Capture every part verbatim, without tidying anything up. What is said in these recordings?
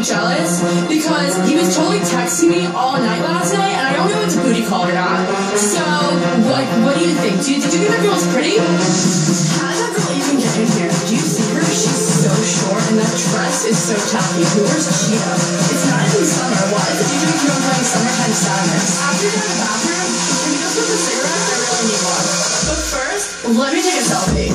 jealous because he was totally texting me all night last night, and I don't know if it's a booty call or not. So, what what do you think? Do you, did you think that girl was pretty? How did that girl even get in here? Do you see her? She's so short, and that dress is so tacky. Who wears a cheetah? It's not even summer. Why is the D J keep on playing Summertime Sadness? After you're in the bathroom, can you go smoke a cigarette? I really need one. But first, let me take a selfie.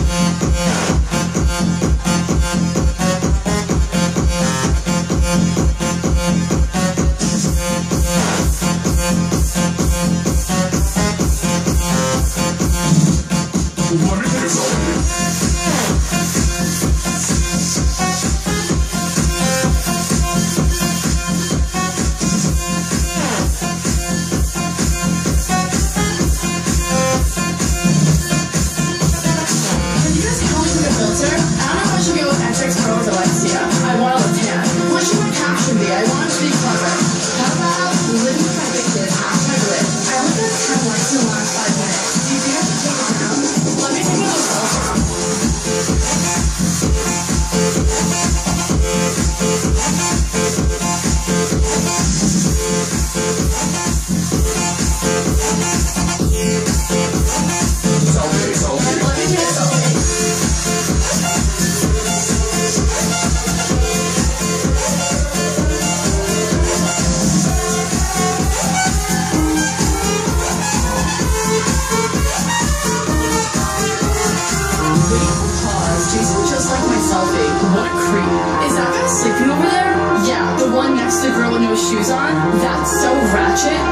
Sleeping over there? Yeah, the one next to the girl with no shoes on? That's so ratchet.